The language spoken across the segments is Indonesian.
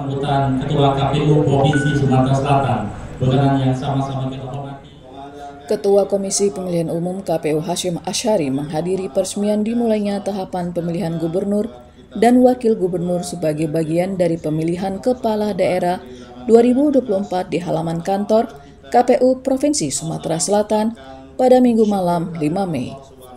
Sambutan Ketua KPU Provinsi Sumatera Selatan dengan yang sama-sama kita hormati. Ketua Komisi Pemilihan Umum KPU Hashim Asyari menghadiri peresmian dimulainya tahapan pemilihan gubernur dan wakil gubernur sebagai bagian dari pemilihan kepala daerah 2024 di halaman kantor KPU Provinsi Sumatera Selatan pada Minggu malam 5 Mei.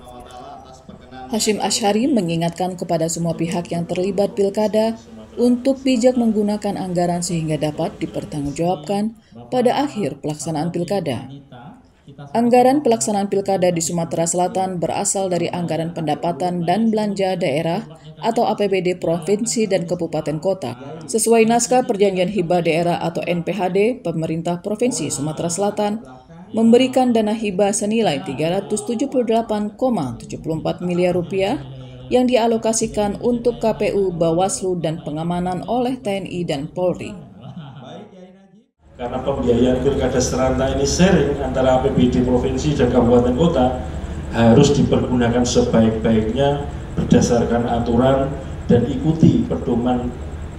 Hashim Asyari mengingatkan kepada semua pihak yang terlibat pilkada untuk bijak menggunakan anggaran sehingga dapat dipertanggungjawabkan pada akhir pelaksanaan pilkada. Anggaran pelaksanaan pilkada di Sumatera Selatan berasal dari anggaran pendapatan dan belanja daerah atau APBD provinsi dan kabupaten kota. Sesuai naskah perjanjian hibah daerah atau NPHD, pemerintah Provinsi Sumatera Selatan memberikan dana hibah senilai 378,74 miliar rupiah yang dialokasikan untuk KPU, Bawaslu, dan pengamanan oleh TNI dan Polri. Karena pembiayaan pilkada serentak ini sharing antara APBD provinsi dan kabupaten kota harus dipergunakan sebaik-baiknya berdasarkan aturan dan ikuti pedoman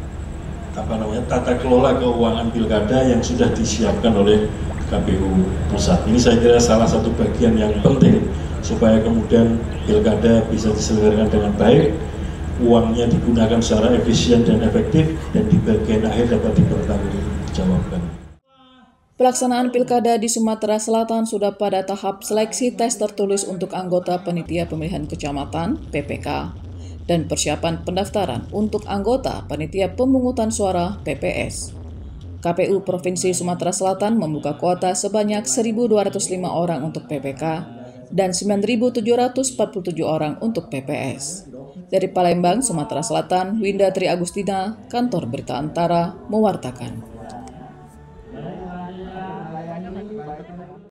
tata kelola keuangan pilkada yang sudah disiapkan oleh KPU Pusat. Ini saya kira salah satu bagian yang penting supaya kemudian pilkada bisa diselenggarakan dengan baik, uangnya digunakan secara efisien dan efektif, dan di bagian akhir dapat dipertanggungjawabkan. Pelaksanaan pilkada di Sumatera Selatan sudah pada tahap seleksi tes tertulis untuk anggota Panitia Pemilihan Kecamatan (PPK) dan persiapan pendaftaran untuk anggota Panitia Pemungutan Suara (PPS). KPU Provinsi Sumatera Selatan membuka kuota sebanyak 1.205 orang untuk PPK dan 9.747 orang untuk PPS. Dari Palembang, Sumatera Selatan, Winda Tri Agustina, Kantor Berita Antara, mewartakan.